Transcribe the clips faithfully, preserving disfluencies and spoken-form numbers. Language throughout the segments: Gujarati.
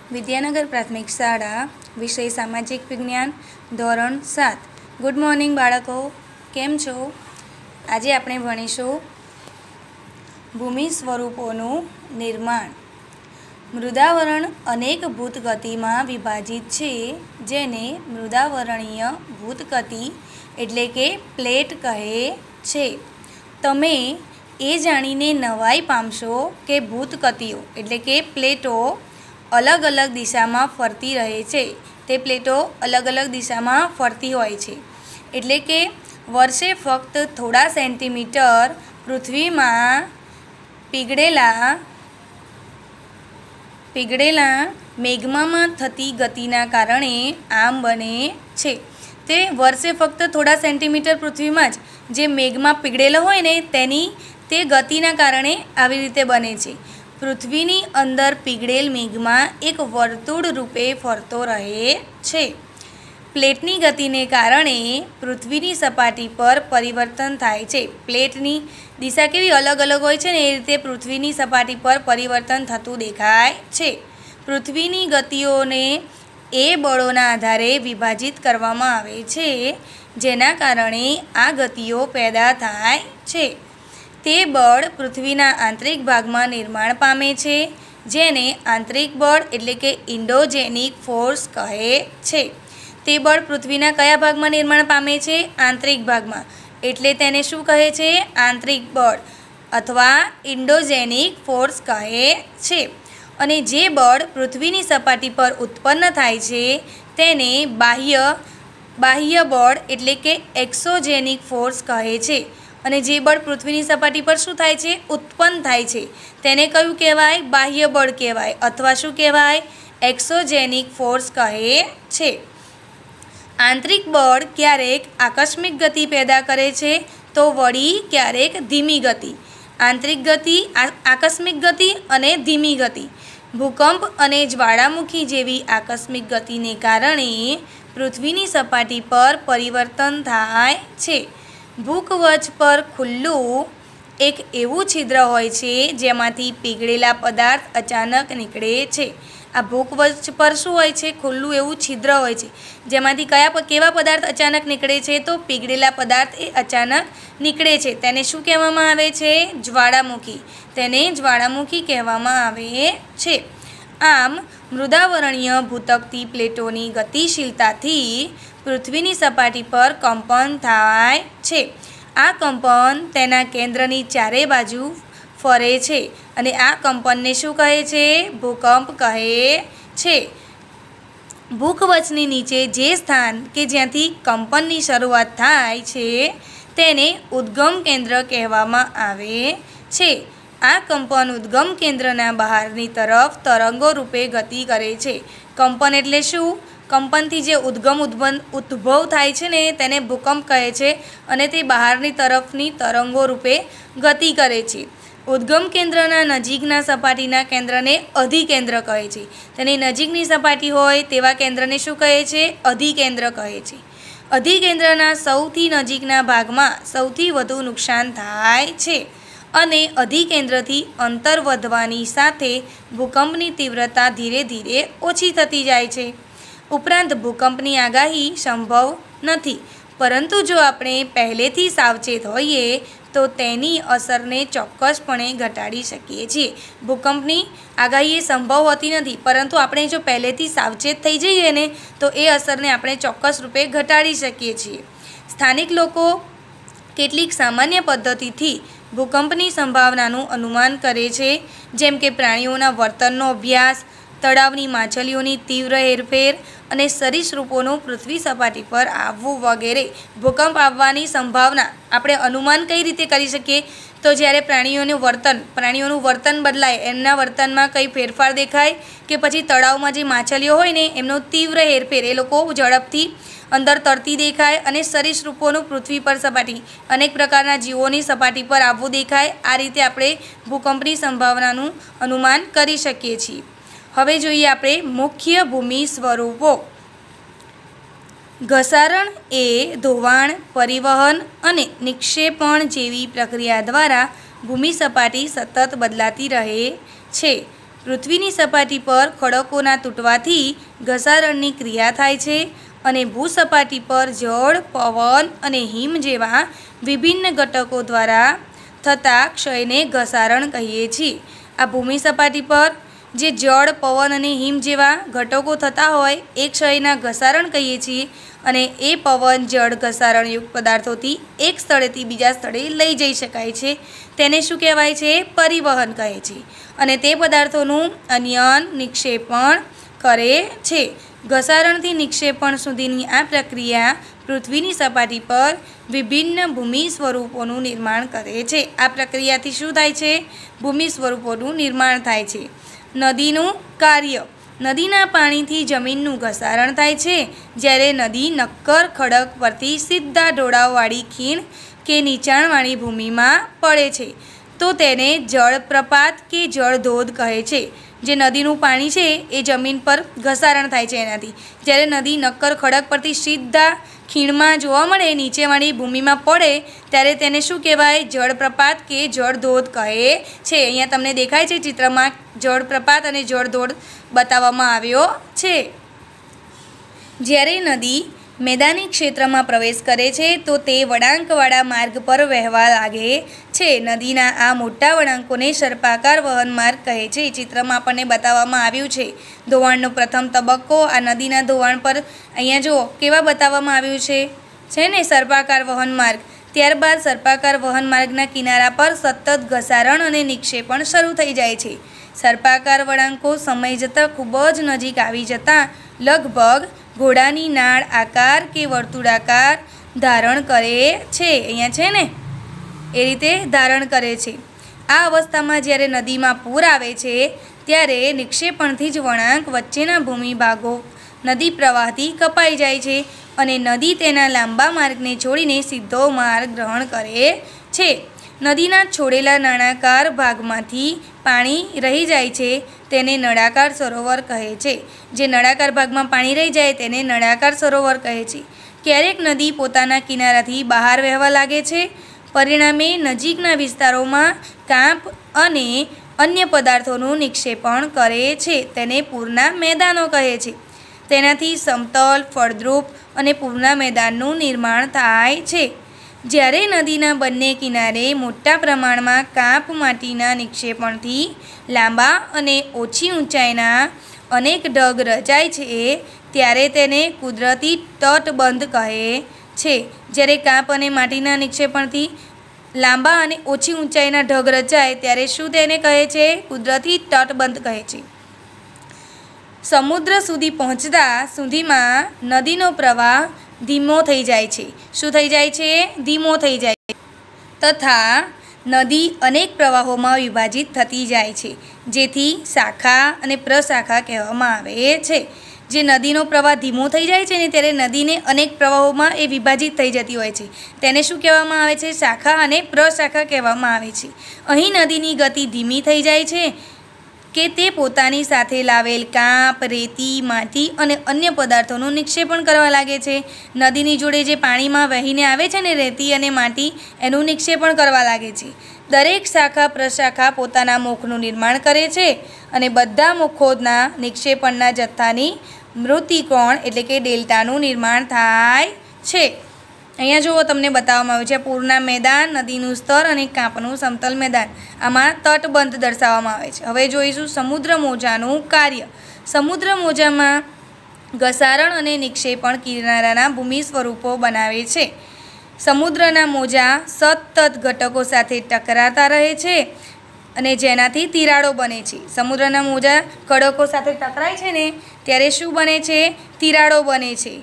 વિદ્યાનગર પ્રાથમિક શાળા વિષય સામાજિક વિજ્ઞાન ધોરણ સાત. ગુડ મોર્નિંગ બાળકો, કેમ છો? આજે આપણે ભણીશું ભૂમિ સ્વરૂપોનું નિર્માણ. મૃદાવરણ અનેક ભૂતગતિમાં વિભાજિત છે, જેને મૃદાવરણીય ભૂતગતિ એટલે કે પ્લેટ કહે છે. તમે એ જાણીને નવાઈ પામશો કે ભૂતગતિઓ એટલે કે પ્લેટો અલગ અલગ દિશામાં ફરતી રહે છે. તે પ્લેટો અલગ અલગ દિશામાં ફરતી હોય છે. એટલે કે વર્ષે ફક્ત થોડા સેન્ટીમીટર પૃથ્વીમાં પીગળેલા પીગળેલા મેગ્મામાં થતી ગતિના કારણે આમ બને છે. તે વર્ષે ફક્ત થોડા સેન્ટીમીટર પૃથ્વીમાં જ જે મેઘમાં પીગળેલો હોય ને તેની તે ગતિના કારણે આવી રીતે બને છે. પૃથ્વીની અંદર પીગળેલ મેઘમાં એક વર્તુળ રૂપે ફરતો રહે છે. પ્લેટની ગતિને કારણે પૃથ્વીની સપાટી પર પરિવર્તન થાય છે. પ્લેટની દિશા કેવી અલગ અલગ હોય છે ને એ રીતે પૃથ્વીની સપાટી પર પરિવર્તન થતું દેખાય છે. પૃથ્વીની ગતિઓને એ બળોના આધારે વિભાજિત કરવામાં આવે છે, જેના કારણે આ ગતિઓ પેદા થાય છે. તે બળ પૃથ્વીના આંતરિક ભાગમાં નિર્માણ પામે છે, જેને આંતરિક બળ એટલે કે ઇન્ડોજેનિક ફોર્સ કહે છે. તે બળ પૃથ્વીના કયા ભાગમાં નિર્માણ પામે છે? આંતરિક ભાગમાં. એટલે તેને શું કહે છે? આંતરિક બળ અથવા ઇન્ડોજેનિક ફોર્સ કહે છે. અને જે બળ પૃથ્વીની સપાટી પર ઉત્પન્ન થાય છે તેને બાહ્ય બાહ્ય બળ એટલે કે એક્સોજેનિક ફોર્સ કહે છે. અને જે બળ પૃથ્વીની સપાટી પર શું થાય છે? ઉત્પન્ન થાય છે તેને કયું કહેવાય? બાહ્ય બળ કહેવાય અથવા શું કહેવાય? એક્સોજેનિક ફોર્સ કહે છે. આંતરિક બળ ક્યારેક આકસ્મિક ગતિ પેદા કરે છે તો વળી ક્યારેક ધીમી ગતિ. આંતરિક ગતિ, આકસ્મિક ગતિ અને ધીમી ગતિ. ભૂકંપ અને જ્વાળામુખી જેવી આકસ્મિક ગતિને કારણે પૃથ્વીની સપાટી પર પરિવર્તન થાય છે. ભૂકવચ પર ખુલ્લું એક એવું છિદ્ર હોય છે જેમાંથી પીગળેલા પદાર્થ અચાનક નીકળે છે. આ ભૂકવચ પર શું હોય છે? ખુલ્લું એવું છિદ્ર હોય છે જેમાંથી કયા કેવા પદાર્થ અચાનક નીકળે છે? તો પીગળેલા પદાર્થ એ અચાનક નીકળે છે. તેને શું કહેવામાં આવે છે? જ્વાળામુખી. તેને જ્વાળામુખી કહેવામાં આવે છે. આમ મૃદાવરણીય ભૂતકતી પ્લેટોની ગતિશીલતાથી પૃથ્વીની સપાટી પર કંપન થાય છે. આ કંપન તેના કેન્દ્રની ચારે બાજુ ફરે છે અને આ કંપનને શું કહે છે? ભૂકંપ કહે છે. ભૂકવચની નીચે જે સ્થાન કે જ્યાંથી કંપનની શરૂઆત થાય છે તેને ઉદ્ગમ કેન્દ્ર કહેવામાં આવે છે. આ કંપન ઉદ્ગમ કેન્દ્રના બહારની તરફ તરંગો રૂપે ગતિ કરે છે. કંપન એટલે શું? કંપનથી જે ઉદ્ગમ ઉદ્ભવ થાય છે ને તેને ભૂકંપ કહે છે અને તે બહારની તરફની તરંગો રૂપે ગતિ કરે છે. ઉદ્ગમ કેન્દ્રના નજીકના સપાટીના કેન્દ્રને અધિકેન્દ્ર કહે છે. તેની નજીકની સપાટી હોય તેવા કેન્દ્રને શું કહે છે? અધિકેન્દ્ર કહે છે. અધિકેન્દ્રના સૌથી નજીકના ભાગમાં સૌથી વધુ નુકસાન થાય છે અને અધિકેન્દ્રથી અંતર વધવાની સાથે ભૂકંપની તીવ્રતા ધીરે ધીરે ઓછી થતી જાય છે. ઉપરાંત ભૂકંપની આગાહી સંભવ નથી, પરંતુ જો આપણે પહેલેથી સાવચેત હોઈએ તો તેની અસરને ચોક્કસપણે ઘટાડી શકીએ છીએ. ભૂકંપની આગાહી એ સંભવ હોતી નથી, પરંતુ આપણે જો પહેલેથી સાવચેત થઈ જઈએ ને તો એ અસરને આપણે ચોક્કસ રૂપે ઘટાડી શકીએ છીએ. સ્થાનિક લોકો કેટલીક સામાન્ય પદ્ધતિથી ભૂકંપની સંભાવનાનું અનુમાન કરે છે, જેમ કે પ્રાણીઓના વર્તનનો અભ્યાસ, તળાવની માછલીઓની તીવ્ર હેરફેર અને સરીસૃપોનું પૃથ્વી સપાટી પર આવવું વગેરે. ભૂકંપ આવવાની સંભાવના આપણે અનુમાન કઈ રીતે કરી શકીએ? તો જ્યારે પ્રાણીઓનું વર્તન પ્રાણીઓનું વર્તન બદલાય, એમના વર્તનમાં કંઈ ફેરફાર દેખાય કે પછી તળાવમાં જે માછલીઓ હોય ને એમનો તીવ્ર હેરફેર, એ લોકો ઝડપથી અંદર તરતી દેખાય અને સરીસૃપોનું પૃથ્વી પર સપાટી અનેક પ્રકારના જીવોની સપાટી પર આવવું દેખાય. આ રીતે આપણે ભૂકંપની સંભાવનાનું અનુમાન કરી શકીએ છીએ. હવે જોઈએ આપણે મુખ્ય ભૂમિ સ્વરૂપો. ઘસારણ એ ધોવાણ, પરિવહન અને નિક્ષેપણ જેવી પ્રક્રિયા દ્વારા ભૂમિ સપાટી સતત બદલાતી રહે છે. પૃથ્વીની સપાટી પર ખડકોના તૂટવાથી ઘસારણની ક્રિયા થાય છે અને ભૂસપાટી પર જળ, પવન અને હિમ જેવા વિભિન્ન ઘટકો દ્વારા થતા ક્ષયને ઘસારણ કહીએ છીએ. આ ભૂમિ સપાટી પર જે જળ, પવન અને હિમ જેવા ઘટકો થતા હોય એ ક્ષયના ઘસારણ કહીએ છીએ. અને એ પવન, જળ, ઘસારણયુક્ત પદાર્થોથી એક સ્થળેથી બીજા સ્થળે લઈ જઈ શકાય છે. તેને શું કહેવાય છે? પરિવહન કહે છે. અને તે પદાર્થોનું અન્યન નિક્ષેપણ કરે છે. ઘસારણથી નિક્ષેપણ સુધીની આ પ્રક્રિયા પૃથ્વીની સપાટી પર વિભિન્ન ભૂમિ સ્વરૂપોનું નિર્માણ કરે છે. આ પ્રક્રિયાથી શું થાય છે? ભૂમિ સ્વરૂપોનું નિર્માણ થાય છે. નદીનું કાર્ય. નદીના પાણીથી જમીનનું ઘસારણ થાય છે. જ્યારે નદી નક્કર ખડક પરથી સીધા ઢોળાવવાળી ખીણ કે નીચાણવાળી ભૂમિમાં પડે છે તો તેને જળપ્રપાત કે જળધોધ કહે છે. જે નદીનું પાણી છે એ જમીન પર ઘસારણ થાય છે એનાથી. જ્યારે નદી નક્કર ખડક પરથી સીધા ખીણમાં જોવા મળે, નીચેવાળી ભૂમિમાં પડે ત્યારે તેને શું કહેવાય? જળપ્રપાત કે જળધોધ કહે છે. અહીંયા તમને દેખાય છે ચિત્રમાં જળપ્રપાત અને જળધોધ બતાવવામાં આવ્યો છે. જ્યારે નદી મેદાની ક્ષેત્રમાં પ્રવેશ કરે છે તો તે વળાંકવાળા માર્ગ પર વહેવા લાગે છે. નદીના આ મોટા વળાંકોને સર્પાકાર વહન માર્ગ કહે છે. ચિત્રમાં આપણને બતાવવામાં આવ્યું છે ધોવાણનો પ્રથમ તબક્કો. આ નદીના ધોવાણ પર અહીંયા જુઓ કેવા બતાવવામાં આવ્યું છે છે ને સર્પાકાર વહન માર્ગ. ત્યારબાદ સર્પાકાર વહન માર્ગના કિનારા પર સતત ઘસારણ અને નિક્ષેપણ શરૂ થઈ જાય છે. સર્પાકાર વળાંકો સમય જતાં ખૂબ જ નજીક આવી જતાં લગભગ ઘોડાની નાળ આકાર કે વર્તુળાકાર ધારણ કરે છે. અહીંયા છે ને એ રીતે ધારણ કરે છે. આ અવસ્થામાં જ્યારે નદીમાં પૂર આવે છે ત્યારે નિક્ષેપણથી જ વળાંક વચ્ચેના ભૂમિ ભાગો નદી પ્રવાહથી કપાઈ જાય છે અને નદી તેના લાંબા માર્ગને છોડીને સીધો માર્ગ ગ્રહણ કરે છે. નદીના છોડેલા નળાકાર ભાગમાંથી પાણી રહી જાય છે તેને નળાકાર સરોવર કહે છે. જે નળાકાર ભાગમાં પાણી રહી જાય તેને નળાકાર સરોવર કહે છે. ક્યારેક નદી પોતાના કિનારાથી બહાર વહેવા લાગે છે. પરિણામે નજીકના વિસ્તારોમાં કાંપ અને અન્ય પદાર્થોનું નિક્ષેપણ કરે છે. તેને પૂરના મેદાનો કહે છે. તેનાથી સમતલ, ફળદ્રુપ અને પૂરના મેદાનનું નિર્માણ થાય છે. જ્યારે નદીના બંને કિનારે મોટા પ્રમાણમાં કાંપ માટીના નિક્ષેપણથી લાંબા અને ઓછી ઊંચાઈના અનેક ઢગ રચાય છે ત્યારે તેને કુદરતી તટબંધ કહે છે. જ્યારે કાંપ અને માટીના નિક્ષેપણથી લાંબા અને ઓછી ઊંચાઈના ઢગ રચાય ત્યારે શું તેને કહે છે? કુદરતી તટબંધ કહે છે. સમુદ્ર સુધી પહોંચતા સુધીમાં નદીનો પ્રવાહ ધીમો થઈ જાય છે. શું થઈ જાય છે? ધીમો થઈ જાય છે. તથા નદી અનેક પ્રવાહોમાં વિભાજિત થતી જાય છે જેથી શાખા અને પ્રશાખા કહેવામાં આવે છે. જે નદીનો પ્રવાહ ધીમો થઈ જાય છે ને ત્યારે નદીને અનેક પ્રવાહોમાં એ વિભાજિત થઈ જતી હોય છે. તેને શું કહેવામાં આવે છે? શાખા અને પ્રશાખા કહેવામાં આવે છે. અહીં નદીની ગતિ ધીમી થઈ જાય છે કે તે પોતાની સાથે લાવેલ કાંપ, રેતી, માટી અને અન્ય પદાર્થોનું નિક્ષેપણ કરવા લાગે છે. નદીની જોડે જે પાણીમાં વહીને આવે છે ને રેતી અને માટી એનું નિક્ષેપણ કરવા લાગે છે. દરેક શાખા પ્રશાખા પોતાના મુખનું નિર્માણ કરે છે અને બધા મુખોના નિક્ષેપણના જથ્થાની મૃતિકોણ એટલે કે ડેલ્ટાનું નિર્માણ થાય છે. અહીંયા જુઓ તમને બતાવવામાં આવ્યું છે પૂરના મેદાન, નદીનું સ્તર અને કાંપનું સમતલ મેદાન. આમાં તટબંધ દર્શાવવામાં આવે છે. હવે જોઈશું સમુદ્ર મોજાનું કાર્ય. સમુદ્ર મોજામાં ઘસારણ અને નિક્ષેપણ કિનારાના ભૂમિ સ્વરૂપો બનાવે છે. સમુદ્રના મોજા સતત ઘટકો સાથે ટકરાતા રહે છે અને જેનાથી તિરાડો બને છે. સમુદ્રના મોજા ખડકો સાથે ટકરાય છે ને ત્યારે શું બને છે? તિરાડો બને છે.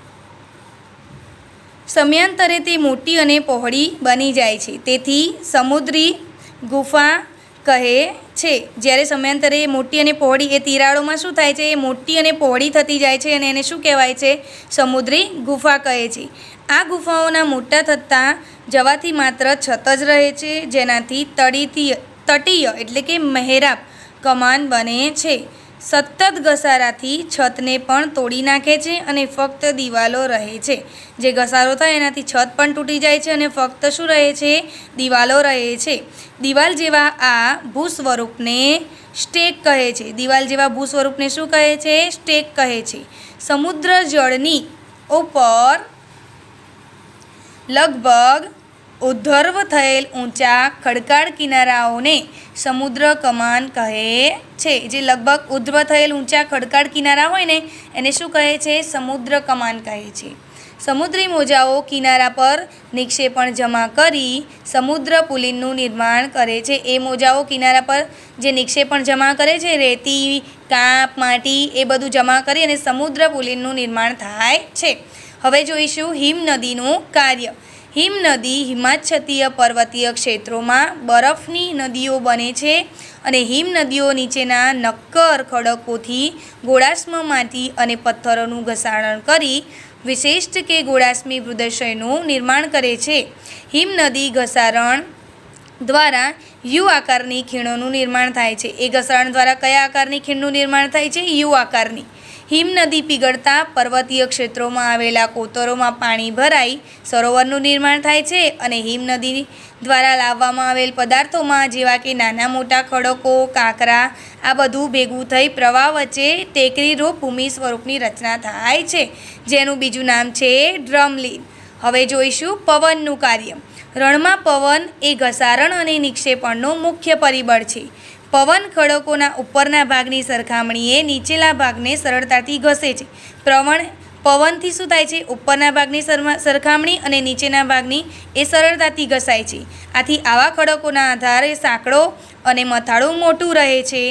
સમયાંતરે તે મોટી અને પહોળી બની જાય છે તેથી સમુદ્રી ગુફા કહે છે. જ્યારે સમયાંતરે મોટી અને પહોળી એ તિરાડોમાં શું થાય છે? એ મોટી અને પહોળી થતી જાય છે અને એને શું કહેવાય છે? સમુદ્રી ગુફા કહે છે. આ ગુફાઓના મોટા થતાં જવાથી માત્ર છત જ રહે છે જેનાથી તળીથી તટીય એટલે કે મહેરાબ કમાન બને છે. સતત ઘસારાથી છતને પણ તોડી નાખે છે અને ફક્ત દિવાલો રહે છે. જે ઘસારો થાય એનાથી છત પણ તૂટી જાય છે અને ફક્ત શું રહે છે? દિવાલો રહે છે. દિવાલ જેવા આ ભૂ સ્વરૂપને સ્ટેક કહે છે. દિવાલ જેવા ભૂ સ્વરૂપને શું કહે છે? સ્ટેક કહે છે. સમુદ્ર જળની ઉપર લગભગ ઉદ્ધર્વ થયેલ ઊંચા ખડકાળ કિનારાઓને સમુદ્ર કમાન કહે છે. જે લગભગ ઉદ્ધ્વ થયેલ ઊંચા ખડકાળ કિનારા હોય ને એને શું કહે છે? સમુદ્ર કમાન કહે છે. સમુદ્રી મોજાઓ કિનારા પર નિક્ષેપણ જમા કરી સમુદ્ર પુલિનનું નિર્માણ કરે છે. એ મોજાઓ કિનારા પર જે નિક્ષેપણ જમા કરે છે, રેતી, કાંપ, માટી એ બધું જમા કરી અને સમુદ્ર પુલિનનું નિર્માણ થાય છે. હવે જોઈશું હિમ નદીનું કાર્ય. હિમ નદી હિમાચ્છદીય પર્વતીય ક્ષેત્રોમાં બરફની નદીઓ બને છે અને હિમ નદીઓ નીચેના નક્કર ખડકોથી ગોળાશ્મ માટી અને પથ્થરોનું ઘસારણ કરી વિશિષ્ટ કે ગોળાશ્મી ભૂદશયનું નિર્માણ કરે છે. હિમ નદી ઘસારણ દ્વારા યુ આકારની ખીણોનું નિર્માણ થાય છે. એ ઘસારણ દ્વારા કયા આકારની ખીણનું નિર્માણ થાય છે? યુ આકારની. હિમ નદી પીગળતા પર્વતીય ક્ષેત્રોમાં આવેલા કોતરોમાં પાણી ભરાઈ સરોવરનું નિર્માણ થાય છે અને હિમ નદી દ્વારા લાવવામાં આવેલ પદાર્થોમાં જેવા કે નાના મોટા ખડકો, કાંકરા આ બધું ભેગું થઈ પ્રવાહ વચ્ચે ટેકરીરૂપ ભૂમિ સ્વરૂપની રચના થાય છે, જેનું બીજું નામ છે ડ્રમલીન. હવે જોઈશું પવનનું કાર્ય. રણમાં પવન એ ઘસારણ અને નિક્ષેપણનો મુખ્ય પરિબળ છે. પવન ખડકોના ઉપરના ભાગની સરખામણીએ નીચેલા ભાગને સરળતાથી ઘસે છે. પ્રવણ પવનથી શું થાય છે? ઉપરના ભાગની સરખામણી અને નીચેના ભાગની એ સરળતાથી ઘસાય છે. આથી આવા ખડકોના આધારે સાંકડો અને મથાળું મોટું રહે છે.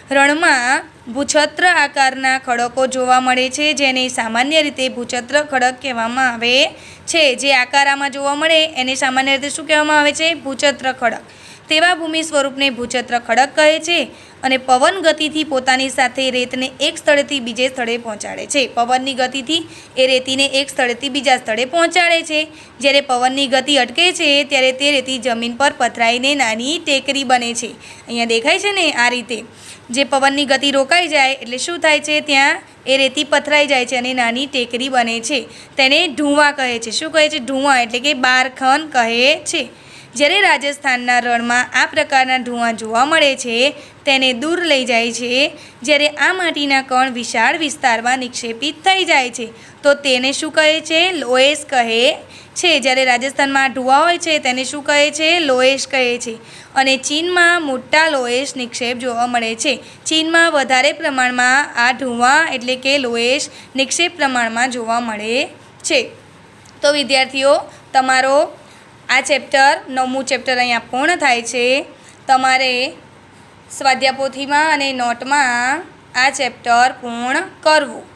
રણમાં ભૂછત્ર આકારના ખડકો જોવા મળે છે, જેને સામાન્ય રીતે ભૂછત્ર ખડક કહેવામાં આવે છે. જે આકારમાં જોવા મળે એને સામાન્ય રીતે શું કહેવામાં આવે છે? ભૂછત્ર ખડક. તેવા ભૂમિ સ્વરૂપને ભૂછત્ર ખડક કહે છે અને પવન ગતિથી પોતાની સાથે રેતને એક સ્થળેથી બીજે સ્થળે પહોંચાડે છે. પવનની ગતિથી એ રેતીને એક સ્થળેથી બીજા સ્થળે પહોંચાડે છે. જ્યારે પવનની ગતિ અટકે છે ત્યારે તે રેતી જમીન પર પથરાઈને નાની ટેકરી બને છે. અહીંયા દેખાય છે ને આ રીતે જે પવનની ગતિ રોકાઈ જાય એટલે શું થાય છે? ત્યાં એ રેતી પથરાઈ જાય છે અને નાની ટેકરી બને છે. તેને ઢૂંવા કહે છે. શું કહે છે? ઢૂંવા એટલે કે બારખન કહે છે. જ્યારે રાજસ્થાનના રણમાં આ પ્રકારના ઢૂંવા જોવા મળે છે તેને દૂર લઈ જાય છે. જ્યારે આ માટીના કણ વિશાળ વિસ્તારમાં નિક્ષેપિત થઈ જાય છે તો તેને શું કહે છે? લોએશ કહે છે. જ્યારે રાજસ્થાનમાં ઢૂંવા હોય છે તેને શું કહે છે? લોએશ કહે છે. અને ચીનમાં મોટા લોએશ નિક્ષેપ જોવા મળે છે. ચીનમાં વધારે પ્રમાણમાં આ ઢૂંવા એટલે કે લોએશ નિક્ષેપ પ્રમાણમાં જોવા મળે છે. તો વિદ્યાર્થીઓ, તમારો આ ચેપ્ટર નવમું ચેપ્ટર અહીંયા પૂર્ણ થાય છે. તમારે સ્વાધ્યાય પોથીમાં અને નોટમાં આ ચેપ્ટર પૂર્ણ કરવું.